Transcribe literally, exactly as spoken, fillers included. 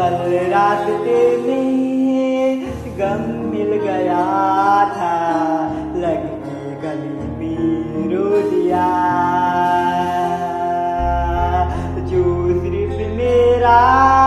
कल रास्ते में गम मिल गया था, लगती गली में रो दिया। जो सिर्फ मेरा